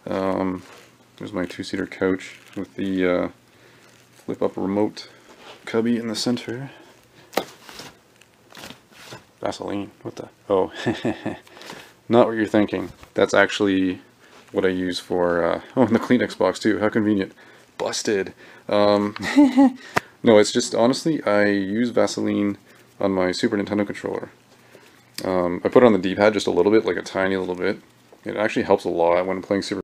There's my two-seater couch with the flip-up remote cubby in the center. Vaseline, what the? Oh, not what you're thinking. That's actually what I use for, oh, and the Kleenex box too, how convenient. Busted. No, it's just, honestly, I use Vaseline on my Super Nintendo controller. I put it on the D-pad just a little bit, like a tiny little bit. It actually helps a lot when playing Super